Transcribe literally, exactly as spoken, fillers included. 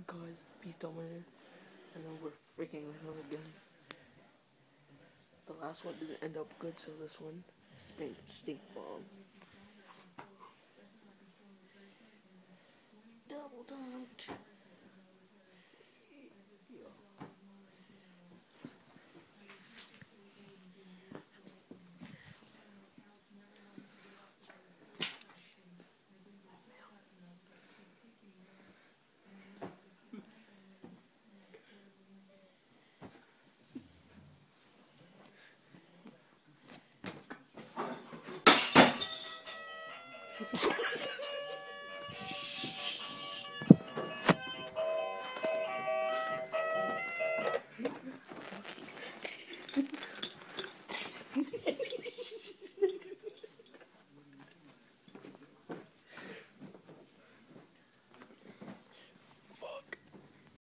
guys, Beast Dominator, and then we're freaking with him again. The last one didn't end up good, so this one, stink, stink bomb. Double dunked.